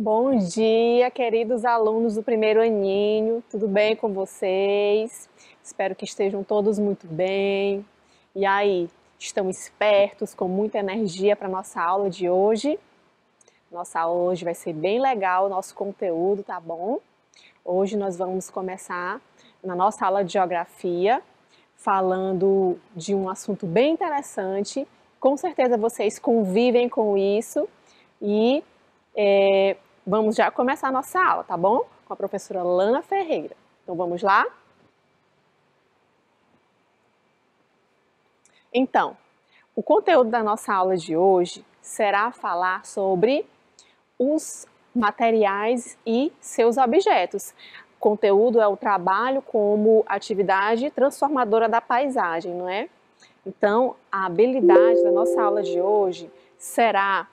Bom dia, queridos alunos do primeiro aninho, tudo bem com vocês? Espero que estejam todos muito bem. E aí, estão espertos, com muita energia para a nossa aula de hoje? Nossa aula hoje vai ser bem legal, o nosso conteúdo, tá bom? Hoje nós vamos começar na nossa aula de geografia, falando de um assunto bem interessante. Com certeza vocês convivem com isso e vamos já começar a nossa aula, tá bom? Com a professora Lana Ferreira. Então vamos lá? Então, o conteúdo da nossa aula de hoje será falar sobre os materiais e seus objetos. O conteúdo é o trabalho como atividade transformadora da paisagem, não é? Então, a habilidade da nossa aula de hoje será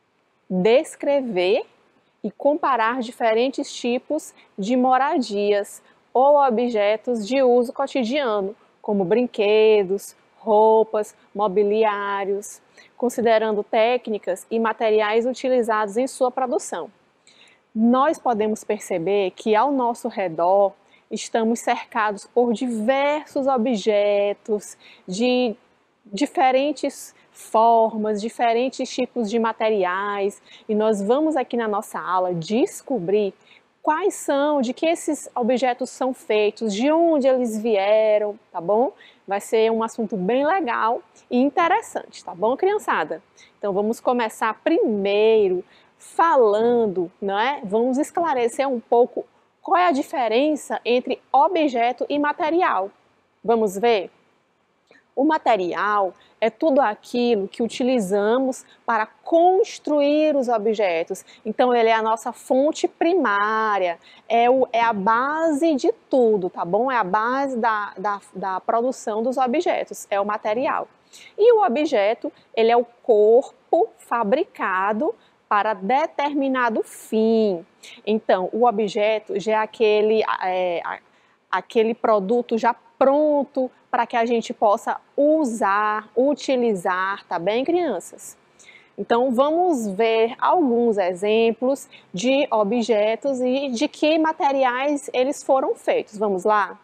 descrever e comparar diferentes tipos de moradias ou objetos de uso cotidiano, como brinquedos, roupas, mobiliários, considerando técnicas e materiais utilizados em sua produção. Nós podemos perceber que ao nosso redor estamos cercados por diversos objetos de diferentes formas, diferentes tipos de materiais, e nós vamos aqui na nossa aula descobrir quais são, de que esses objetos são feitos, de onde eles vieram, tá bom? Vai ser um assunto bem legal e interessante, tá bom, criançada? Então vamos começar primeiro falando, não é? Vamos esclarecer um pouco qual é a diferença entre objeto e material. Vamos ver? O material é tudo aquilo que utilizamos para construir os objetos. Então, ele é a nossa fonte primária, é a base de tudo, tá bom? É a base da produção dos objetos, é o material. E o objeto, ele é o corpo fabricado para determinado fim. Então, o objeto já é aquele produto já pronto para que a gente possa usar, utilizar, tá bem, crianças? Então, vamos ver alguns exemplos de objetos e de que materiais eles foram feitos. Vamos lá?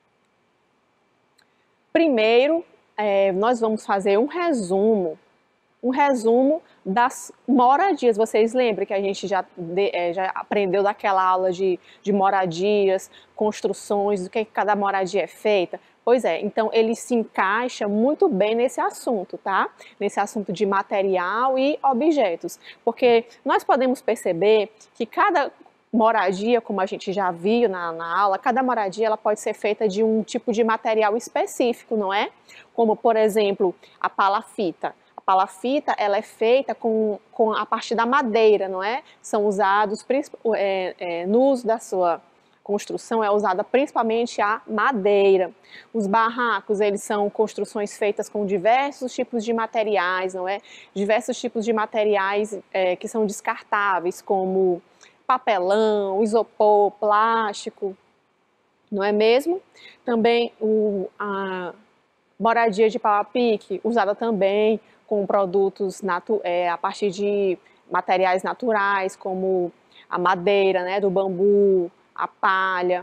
Primeiro, nós vamos fazer um resumo das moradias. Vocês lembram que a gente já aprendeu daquela aula de moradias, construções, do que cada moradia é feita? Pois é, então ele se encaixa muito bem nesse assunto, tá? Nesse assunto de material e objetos, porque nós podemos perceber que cada moradia, como a gente já viu na aula, cada moradia ela pode ser feita de um tipo de material específico, não é? Como, por exemplo, a palafita. A palafita ela é feita com a partir da madeira, não é? São usados, no uso da sua construção, é usada principalmente a madeira. Os barracos, eles são construções feitas com diversos tipos de materiais, não é? Diversos tipos de materiais que são descartáveis, como papelão, isopor, plástico, não é mesmo? Também a moradia de pau a pique, usada também com produtos a partir de materiais naturais, como a madeira, né, do bambu, a palha.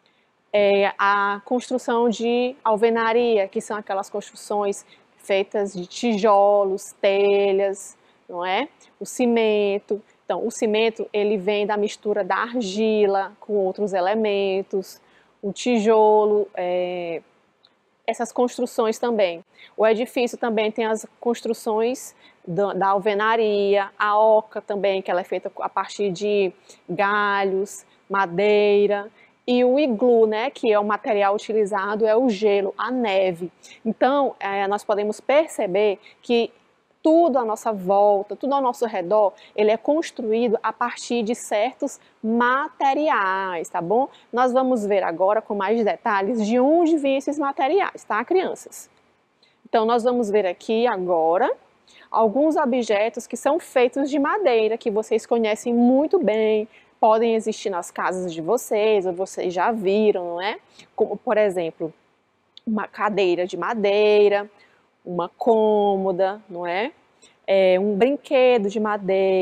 A construção de alvenaria, que são aquelas construções feitas de tijolos, telhas, não é? O cimento. Então, o cimento, ele vem da mistura da argila com outros elementos. O tijolo, essas construções também. O edifício também tem as construções da alvenaria, a oca também, que ela é feita a partir de galhos, madeira, e o iglu, né, que é o material utilizado, é o gelo, a neve. Então, nós podemos perceber que tudo à nossa volta, tudo ao nosso redor, ele é construído a partir de certos materiais, tá bom? Nós vamos ver agora com mais detalhes de onde vêm esses materiais, tá, crianças? Então, nós vamos ver aqui agora alguns objetos que são feitos de madeira, que vocês conhecem muito bem, podem existir nas casas de vocês, ou vocês já viram, não é? Como, por exemplo, uma cadeira de madeira, uma cômoda, não é? Um brinquedo de madeira,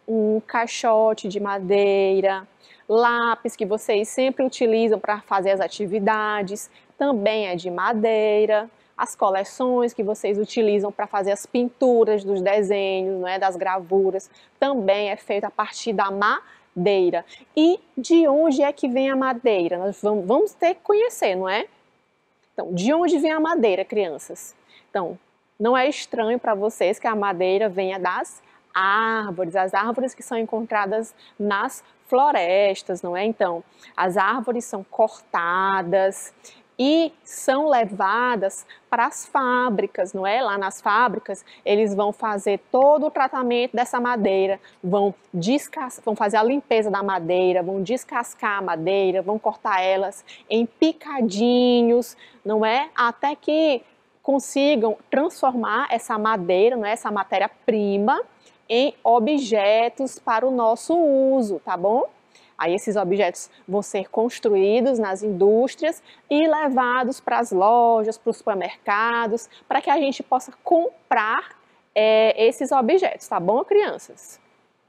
um caixote de madeira, lápis que vocês sempre utilizam para fazer as atividades, também é de madeira. As coleções que vocês utilizam para fazer as pinturas dos desenhos, não é, das gravuras, também é feita a partir da madeira. E de onde é que vem a madeira? Nós vamos ter que conhecer, não é? Então, de onde vem a madeira, crianças? Então, não é estranho para vocês que a madeira venha das árvores, as árvores que são encontradas nas florestas, não é? Então, as árvores são cortadas e são levadas para as fábricas, não é? Lá nas fábricas, eles vão fazer todo o tratamento dessa madeira, vão fazer a limpeza da madeira, vão descascar a madeira, vão cortar elas em picadinhos, não é? Até que consigam transformar essa madeira, não é? Essa matéria-prima, em objetos para o nosso uso, tá bom? Aí esses objetos vão ser construídos nas indústrias e levados para as lojas, para os supermercados, para que a gente possa comprar esses objetos, tá bom, crianças?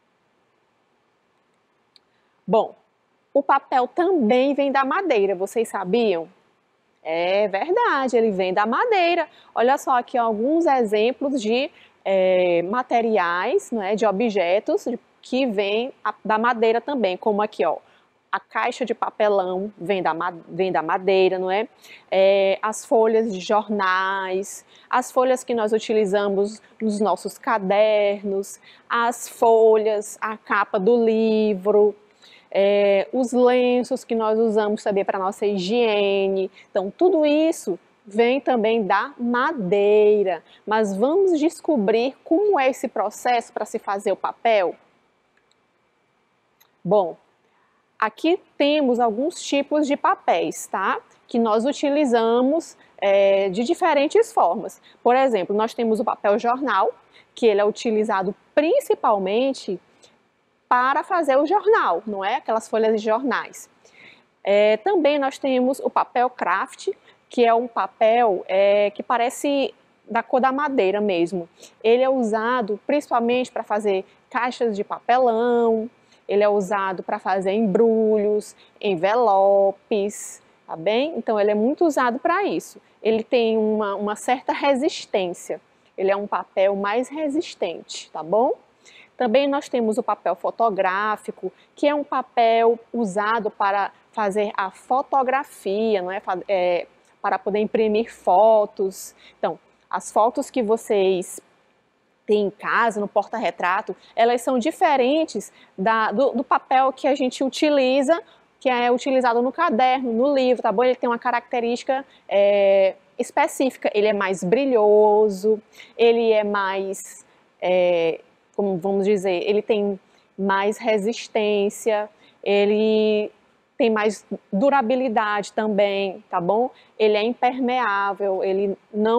Bom, o papel também vem da madeira, vocês sabiam? É verdade, ele vem da madeira. Olha só aqui alguns exemplos de materiais, não é, de objetos que vêm da madeira também, como aqui, ó, a caixa de papelão vem da madeira, não é? As folhas de jornais, as folhas que nós utilizamos nos nossos cadernos, as folhas, a capa do livro, os lenços que nós usamos também para nossa higiene. Então, tudo isso vem também da madeira. Mas vamos descobrir como é esse processo para se fazer o papel? Bom, aqui temos alguns tipos de papéis, tá? Que nós utilizamos de diferentes formas. Por exemplo, nós temos o papel jornal, que ele é utilizado principalmente para fazer o jornal, não é? Aquelas folhas de jornais. Também nós temos o papel craft, que é um papel que parece da cor da madeira mesmo. Ele é usado principalmente para fazer caixas de papelão, ele é usado para fazer embrulhos, envelopes, tá bem? Então ele é muito usado para isso. Ele tem uma certa resistência, ele é um papel mais resistente, tá bom? Também nós temos o papel fotográfico, que é um papel usado para fazer a fotografia, não é? Para poder imprimir fotos. Então, as fotos que vocês têm em casa, no porta-retrato, elas são diferentes do papel que a gente utiliza, que é utilizado no caderno, no livro, tá bom? Ele tem uma característica específica, ele é mais brilhoso, ele é mais... como vamos dizer, ele tem mais resistência, ele tem mais durabilidade também, tá bom? Ele é impermeável, ele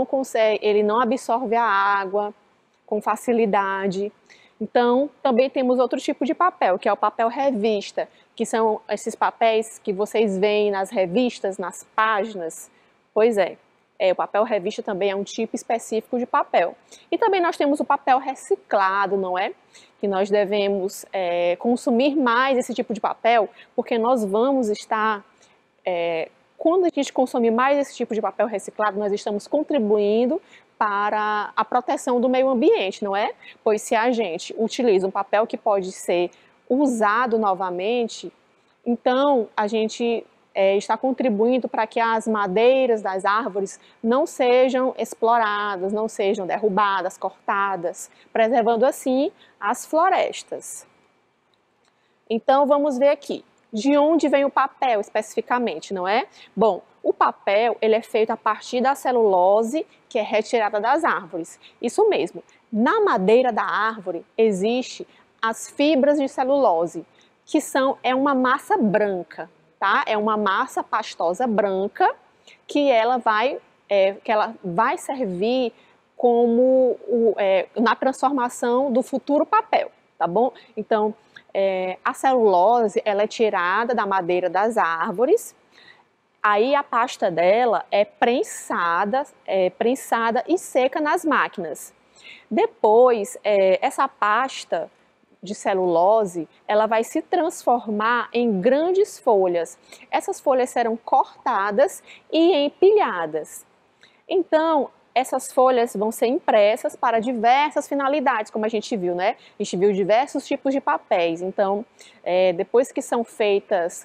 não absorve a água com facilidade. Então, também temos outro tipo de papel, que é o papel revista, que são esses papéis que vocês veem nas revistas, nas páginas. Pois é. O papel revista também é um tipo específico de papel. E também nós temos o papel reciclado, não é? Que nós devemos consumir mais esse tipo de papel, porque nós vamos estar... quando a gente consumir mais esse tipo de papel reciclado, nós estamos contribuindo para a proteção do meio ambiente, não é? Pois se a gente utiliza um papel que pode ser usado novamente, então a gente... está contribuindo para que as madeiras das árvores não sejam exploradas, não sejam derrubadas, cortadas, preservando assim as florestas. Então vamos ver aqui, de onde vem o papel especificamente, não é? Bom, o papel ele é feito a partir da celulose que é retirada das árvores. Isso mesmo, na madeira da árvore existe as fibras de celulose, que é uma massa branca. Tá? É uma massa pastosa branca que ela vai servir como na transformação do futuro papel, tá bom? Então, a celulose ela é tirada da madeira das árvores, aí a pasta dela é prensada e seca nas máquinas. Depois, essa pasta de celulose, ela vai se transformar em grandes folhas. Essas folhas serão cortadas e empilhadas. Então, essas folhas vão ser impressas para diversas finalidades, como a gente viu, né? A gente viu diversos tipos de papéis. Então, depois que são feitas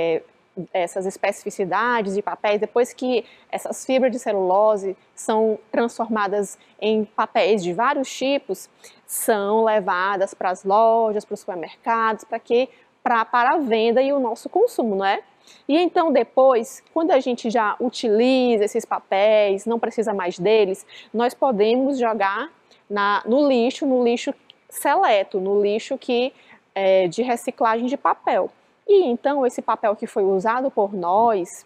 essas especificidades de papéis, depois que essas fibras de celulose são transformadas em papéis de vários tipos, são levadas para as lojas, para os supermercados, para a venda e o nosso consumo, não é? E então depois, quando a gente já utiliza esses papéis, não precisa mais deles, nós podemos jogar no lixo seleto, no lixo de reciclagem de papel. E então esse papel que foi usado por nós,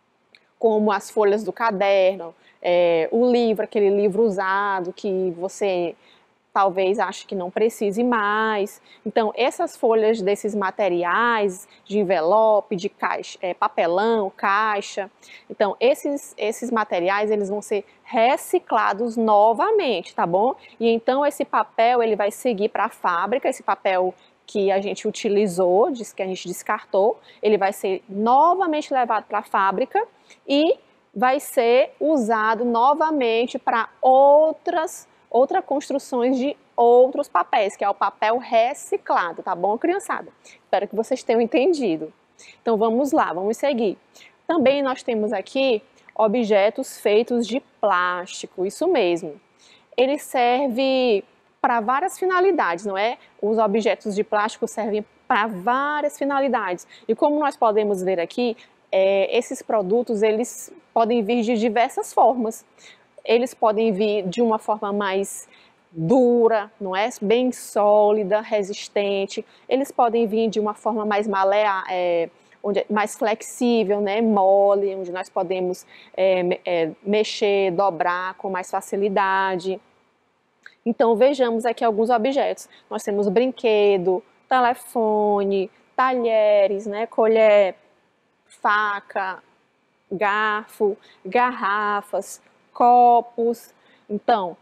como as folhas do caderno, o livro, aquele livro usado que você talvez ache que não precise mais. Então, essas folhas desses materiais, de envelope, de caixa, papelão, caixa, então, esses materiais, eles vão ser reciclados novamente, tá bom? E então, esse papel, ele vai seguir para a fábrica, esse papel que a gente utilizou, que a gente descartou, ele vai ser novamente levado para a fábrica e vai ser usado novamente para outras construções de outros papéis, que é o papel reciclado, tá bom, criançada? Espero que vocês tenham entendido. Então vamos lá, vamos seguir. Também nós temos aqui objetos feitos de plástico, isso mesmo. Ele serve para várias finalidades, não é? Os objetos de plástico servem para várias finalidades. E como nós podemos ver aqui, esses produtos, eles podem vir de diversas formas. Eles podem vir de uma forma mais dura, não é? Bem sólida, resistente. Eles podem vir de uma forma mais mais flexível, né? Mole, onde nós podemos mexer, dobrar com mais facilidade. Então, vejamos aqui alguns objetos. Nós temos brinquedo, telefone, talheres, né? Colher, faca, garfo, garrafas, copos, então,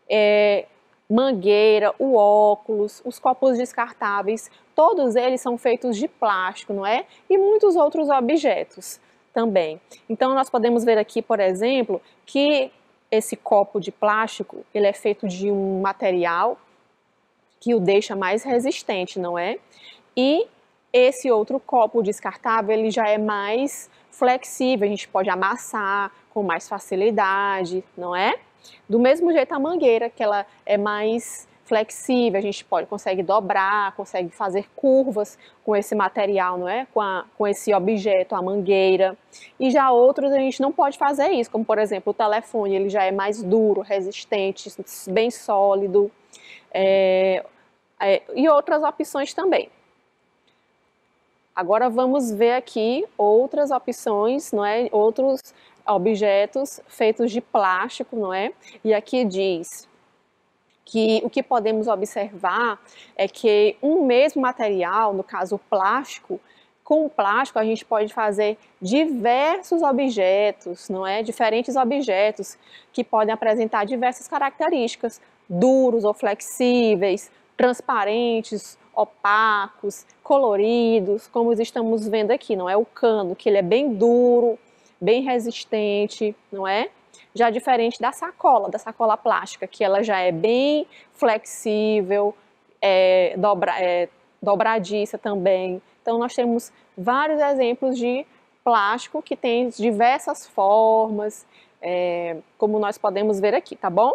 mangueira, o óculos, os copos descartáveis, todos eles são feitos de plástico, não é? E muitos outros objetos também. Então, nós podemos ver aqui, por exemplo, que esse copo de plástico, ele é feito de um material que o deixa mais resistente, não é? E esse outro copo descartável, ele já é mais flexível, a gente pode amassar com mais facilidade, não é? Do mesmo jeito a mangueira, que ela é mais flexível, a gente consegue dobrar, consegue fazer curvas com esse material, não é? Com esse objeto, a mangueira. E já outros a gente não pode fazer isso, como por exemplo o telefone, ele já é mais duro, resistente, bem sólido, e outras opções também. Agora vamos ver aqui outras opções, não é? Outros objetos feitos de plástico, não é? E aqui diz que o que podemos observar é que um mesmo material, no caso o plástico, com o plástico a gente pode fazer diversos objetos, não é? Diferentes objetos que podem apresentar diversas características, duros ou flexíveis, transparentes, opacos, coloridos, como estamos vendo aqui, não é? O cano, que ele é bem duro, bem resistente, não é? Já diferente da sacola plástica, que ela já é bem flexível, dobradiça também. Então, nós temos vários exemplos de plástico que tem diversas formas, como nós podemos ver aqui, tá bom?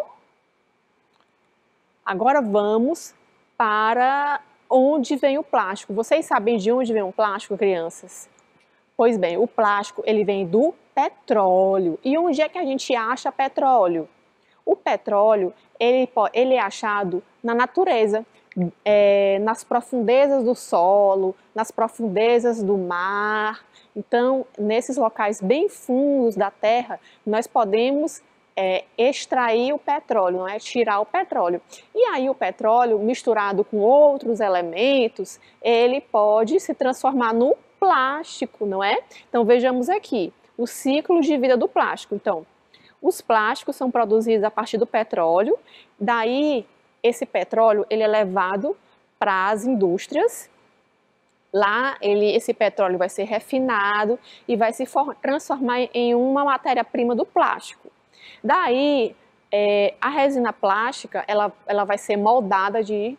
Agora vamos para onde vem o plástico. Vocês sabem de onde vem o plástico, crianças? Pois bem, o plástico, ele vem do petróleo. E onde é que a gente acha petróleo? O petróleo, ele é achado na natureza, nas profundezas do solo, nas profundezas do mar. Então, nesses locais bem fundos da terra, nós podemos extrair o petróleo, não é? Tirar o petróleo. E aí o petróleo, misturado com outros elementos, ele pode se transformar no plástico, não é? Então vejamos aqui, o ciclo de vida do plástico. Então, os plásticos são produzidos a partir do petróleo, daí esse petróleo ele é levado para as indústrias. Lá, esse petróleo vai ser refinado e vai se transformar em uma matéria-prima do plástico. Daí, a resina plástica, ela vai ser moldada de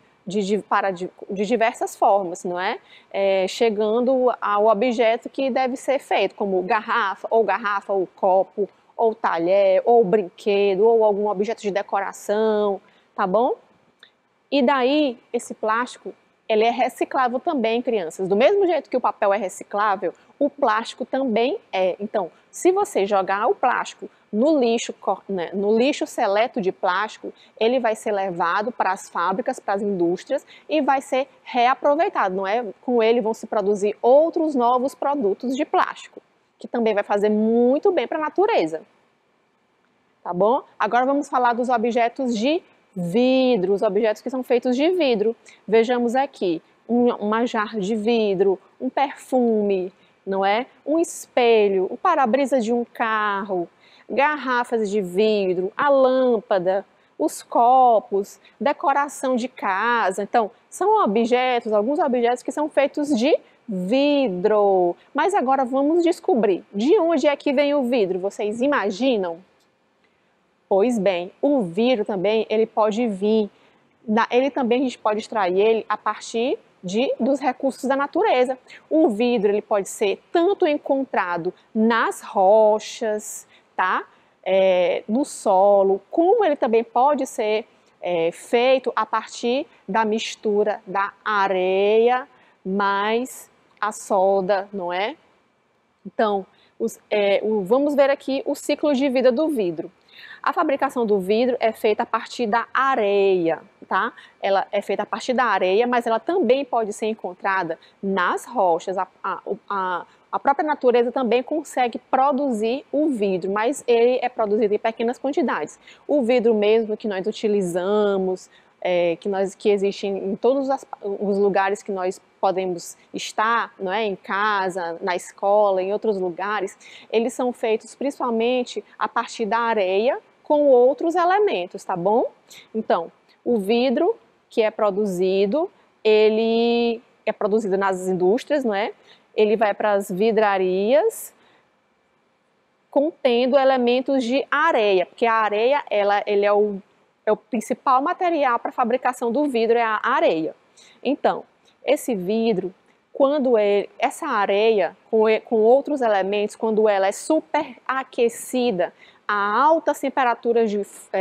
diversas formas, não é? Chegando ao objeto que deve ser feito, como garrafa, ou copo, ou talher, ou brinquedo, ou algum objeto de decoração, tá bom? E daí, esse plástico, ele é reciclável também, crianças. Do mesmo jeito que o papel é reciclável, o plástico também é. Então, se você jogar o plástico no lixo, né, no lixo seleto de plástico, ele vai ser levado para as fábricas, para as indústrias e vai ser reaproveitado, não é? Com ele vão se produzir outros novos produtos de plástico, que também vai fazer muito bem para a natureza. Tá bom? Agora vamos falar dos objetos de vidro, os objetos que são feitos de vidro. Vejamos aqui, uma jarra de vidro, um perfume, não é? Um espelho, o para-brisa de um carro, garrafas de vidro, a lâmpada, os copos, decoração de casa. Então, são objetos, alguns objetos que são feitos de vidro. Mas agora vamos descobrir de onde é que vem o vidro. Vocês imaginam? Pois bem, o vidro também, ele pode vir, ele também a gente pode extrair ele a partir dos recursos da natureza. O vidro, ele pode ser tanto encontrado nas rochas, tá? No solo, como ele também pode ser feito a partir da mistura da areia mais a solda, não é? Então, vamos ver aqui o ciclo de vida do vidro. A fabricação do vidro é feita a partir da areia, tá? Ela é feita a partir da areia, mas ela também pode ser encontrada nas rochas. A própria natureza também consegue produzir o vidro, mas ele é produzido em pequenas quantidades. O vidro mesmo que nós utilizamos, que existe em todos os lugares que nós podemos estar, não é? Em casa, na escola, em outros lugares, eles são feitos principalmente a partir da areia com outros elementos, tá bom? Então, o vidro que é produzido, ele é produzido nas indústrias, não é? Ele vai para as vidrarias contendo elementos de areia, porque a areia ele é o principal material para a fabricação do vidro, é a areia. Então, esse vidro, essa areia com outros elementos, quando ela é superaquecida a altas temperaturas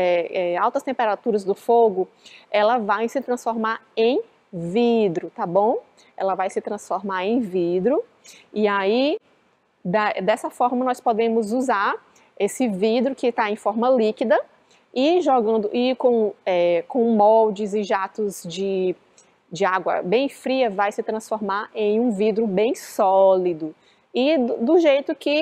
do fogo, ela vai se transformar em vidro, tá bom? Ela vai se transformar em vidro e aí dessa forma nós podemos usar esse vidro que está em forma líquida e com moldes e jatos de água bem fria vai se transformar em um vidro bem sólido e do jeito que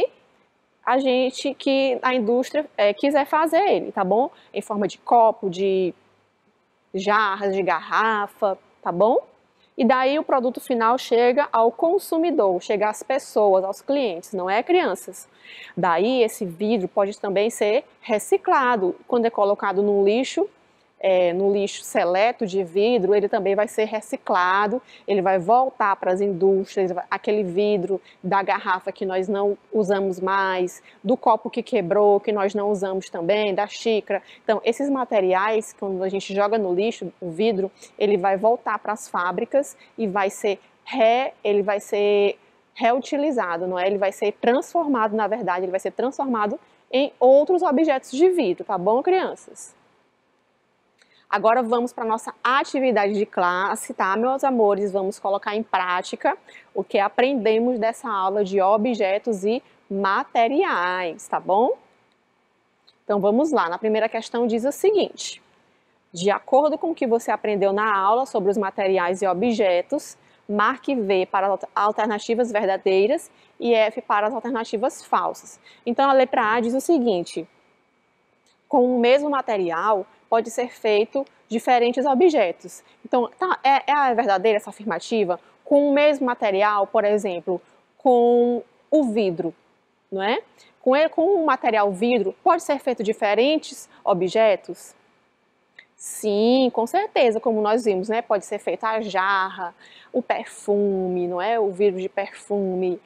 a indústria quiser fazer ele, tá bom? Em forma de copo, de jarras, de garrafa, tá bom? E daí o produto final chega ao consumidor, chega às pessoas, aos clientes, não é, crianças? Daí esse vidro pode também ser reciclado. Quando é colocado no lixo seleto de vidro, ele também vai ser reciclado, ele vai voltar para as indústrias, aquele vidro da garrafa que nós não usamos mais, do copo que quebrou, que nós não usamos também, da xícara. Então, esses materiais, quando a gente joga no lixo, o vidro, ele vai voltar para as fábricas e ele vai ser reutilizado, não é? Ele vai ser transformado, na verdade, ele vai ser transformado em outros objetos de vidro, tá bom, crianças? Agora vamos para a nossa atividade de classe, tá, meus amores? Vamos colocar em prática o que aprendemos dessa aula de objetos e materiais, tá bom? Então vamos lá, na primeira questão diz o seguinte: de acordo com o que você aprendeu na aula sobre os materiais e objetos, marque V para as alternativas verdadeiras e F para as alternativas falsas. Então a letra A diz o seguinte: com o mesmo material, pode ser feito diferentes objetos. Então, é verdadeira essa afirmativa? Com o mesmo material, por exemplo, com o vidro, não é? Com o material vidro, pode ser feito diferentes objetos? Sim, com certeza, como nós vimos, né? Pode ser feita a jarra, o perfume, não é? O vidro de perfume,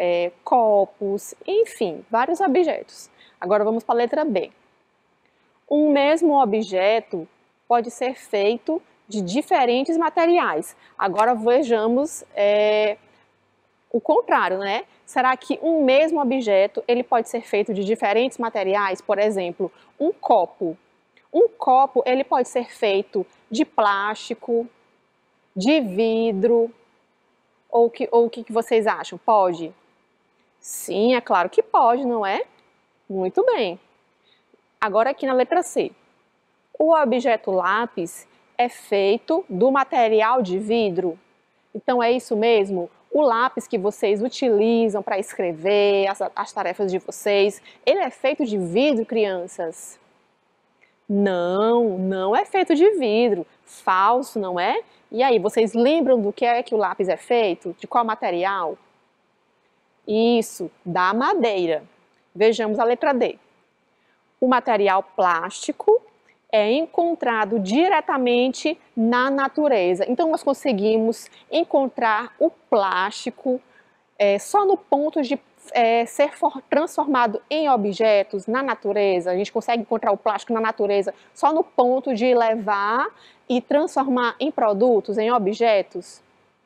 copos, enfim, vários objetos. Agora vamos para a letra B. Um mesmo objeto pode ser feito de diferentes materiais. Agora vejamos o contrário, né? Será que um mesmo objeto ele pode ser feito de diferentes materiais? Por exemplo, um copo. Um copo ele pode ser feito de plástico, de vidro, ou o que vocês acham? Pode? Sim, é claro que pode, não é? Muito bem. Agora aqui na letra C. O objeto lápis é feito do material de vidro? Então é isso mesmo? O lápis que vocês utilizam para escrever as tarefas de vocês, ele é feito de vidro, crianças? Não, não é feito de vidro. Falso, não é? E aí, vocês lembram do que é que o lápis é feito? De qual material? Isso, da madeira. Vejamos a letra D. O material plástico é encontrado diretamente na natureza. Então, nós conseguimos encontrar o plástico só no ponto de ser transformado em objetos na natureza. A gente consegue encontrar o plástico na natureza só no ponto de levar e transformar em produtos, em objetos?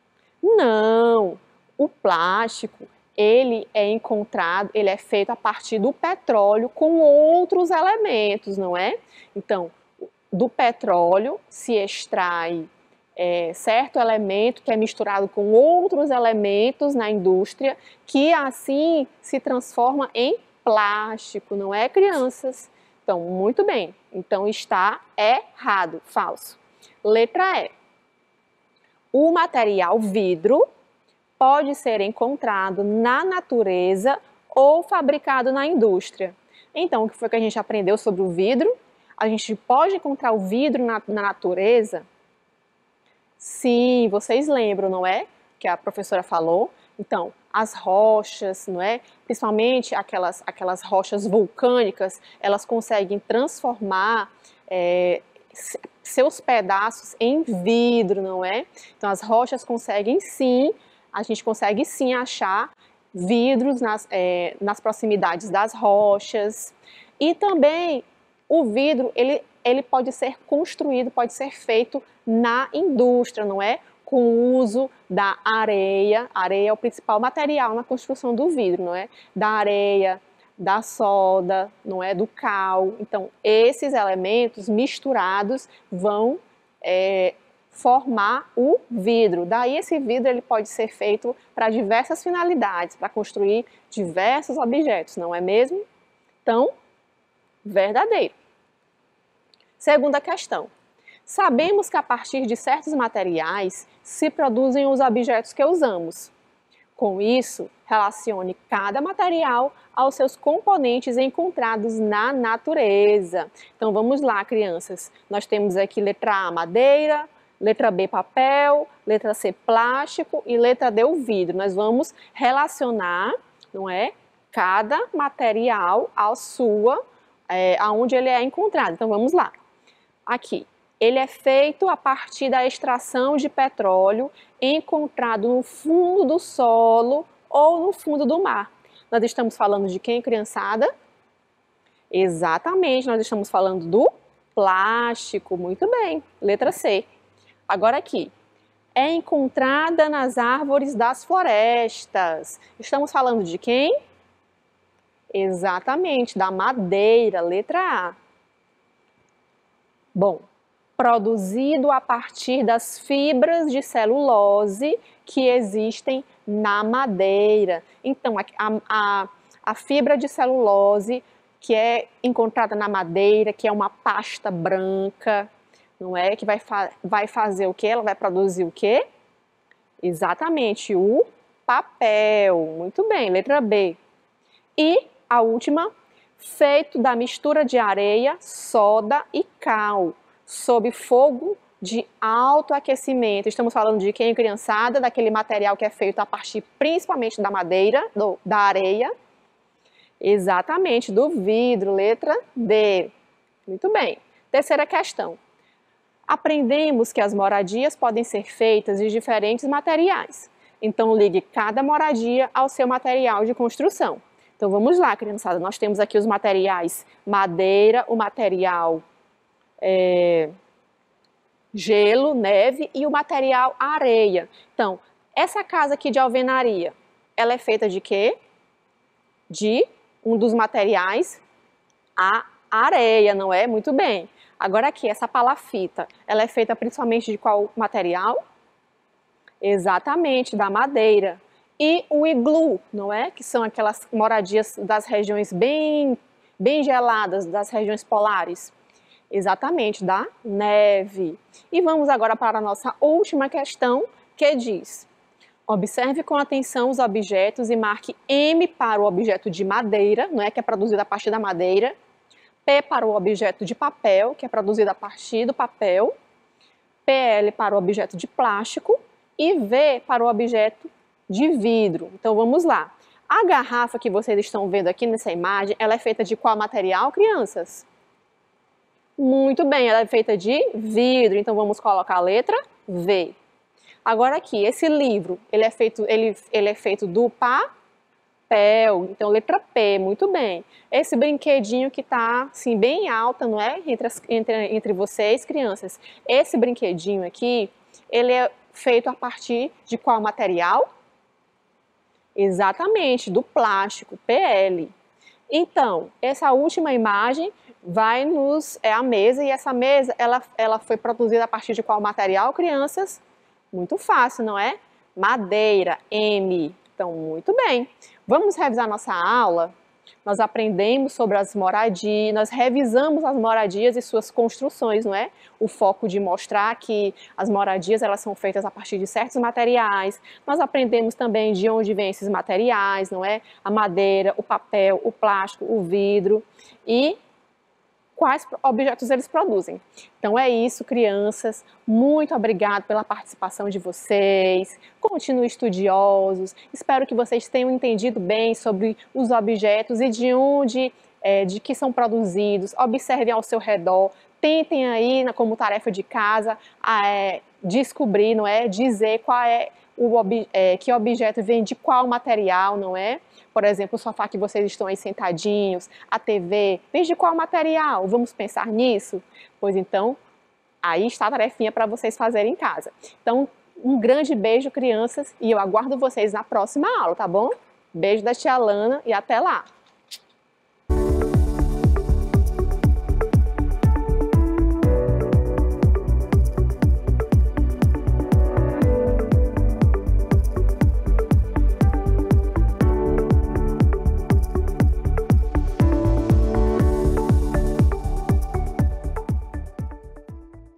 Não! O plástico, ele é encontrado, ele é feito a partir do petróleo com outros elementos, não é? Então, do petróleo se extrai certo elemento que é misturado com outros elementos na indústria, que assim se transforma em plástico, não é, crianças? Então, muito bem. Então, está errado, falso. Letra E. O material vidro pode ser encontrado na natureza ou fabricado na indústria. Então, o que foi que a gente aprendeu sobre o vidro? A gente pode encontrar o vidro na natureza? Sim, vocês lembram, não é? Que a professora falou. Então, as rochas, não é? Principalmente aquelas rochas vulcânicas, elas conseguem transformar seus pedaços em vidro, não é? Então, as rochas conseguem sim, a gente consegue sim achar vidros nas proximidades das rochas. E também o vidro, ele pode ser construído, pode ser feito na indústria, não é? Com o uso da areia. A areia é o principal material na construção do vidro, não é? Da areia, da soda, não é? Do cal. Então, esses elementos misturados vão formar o vidro. Daí esse vidro ele pode ser feito para diversas finalidades, para construir diversos objetos, não é mesmo? Então, verdadeiro. Segunda questão. Sabemos que a partir de certos materiais se produzem os objetos que usamos. Com isso, relacione cada material aos seus componentes encontrados na natureza. Então vamos lá, crianças. Nós temos aqui letra A, madeira, letra B, papel, letra C, plástico e letra D, o vidro. Nós vamos relacionar, não é, cada material aonde ele é encontrado. Então vamos lá. Aqui. Ele é feito a partir da extração de petróleo encontrado no fundo do solo ou no fundo do mar. Nós estamos falando de quem, criançada? Exatamente, nós estamos falando do plástico. Muito bem, letra C. Agora aqui. É encontrada nas árvores das florestas. Estamos falando de quem? Exatamente, da madeira, letra A. Bom, produzido a partir das fibras de celulose que existem na madeira. Então, a fibra de celulose que é encontrada na madeira, que é uma pasta branca, não é? Que vai fazer o quê? Ela vai produzir o quê? Exatamente, o papel. Muito bem, letra B. E a última, feito da mistura de areia, soda e cal, sob fogo de alto aquecimento. Estamos falando de quem, criançada? Daquele material que é feito a partir principalmente da madeira, da areia. Exatamente, do vidro, letra D. Muito bem. Terceira questão. Aprendemos que as moradias podem ser feitas de diferentes materiais. Então, ligue cada moradia ao seu material de construção. Então, vamos lá, criançada. Nós temos aqui os materiais madeira, o material gelo, neve e o material areia. Então, essa casa aqui de alvenaria, ela é feita de quê? De um dos materiais, a areia, não é? Muito bem. Agora aqui, essa palafita, ela é feita principalmente de qual material? Exatamente, da madeira. E o iglu, não é? Que são aquelas moradias das regiões bem geladas, das regiões polares. Exatamente, da neve. E vamos agora para a nossa última questão, que diz: observe com atenção os objetos e marque M para o objeto de madeira, não é? Que é produzido a partir da madeira. P para o objeto de papel, que é produzido a partir do papel. PL para o objeto de plástico. E V para o objeto de vidro. Então vamos lá. A garrafa que vocês estão vendo aqui nessa imagem, ela é feita de qual material, crianças? Muito bem, ela é feita de vidro. Então vamos colocar a letra V. Agora aqui, esse livro, ele é feito do papel. Então letra P, muito bem. Esse brinquedinho que está assim bem alta, não é? Entre vocês, crianças. Esse brinquedinho aqui, ele é feito a partir de qual material? Exatamente, do plástico, PL. Então, essa última imagem é a mesa, e essa mesa, ela foi produzida a partir de qual material, crianças? Muito fácil, não é? Madeira, M. Então, muito bem. Vamos revisar nossa aula? Nós aprendemos sobre as moradias, nós revisamos as moradias e suas construções, não é? O foco de mostrar que as moradias, elas são feitas a partir de certos materiais. Nós aprendemos também de onde vêm esses materiais, não é? A madeira, o papel, o plástico, o vidro e quais objetos eles produzem. Então é isso, crianças. Muito obrigado pela participação de vocês. Continuem estudiosos. Espero que vocês tenham entendido bem sobre os objetos e de que são produzidos. Observem ao seu redor. Tentem aí, como tarefa de casa, descobrir, não é? Dizer qual é que objeto vem de qual material, não é? Por exemplo, o sofá que vocês estão aí sentadinhos, a TV, vem de qual material? Vamos pensar nisso? Pois então, aí está a tarefinha para vocês fazerem em casa. Então, um grande beijo, crianças, e eu aguardo vocês na próxima aula, tá bom? Beijo da tia Lana e até lá!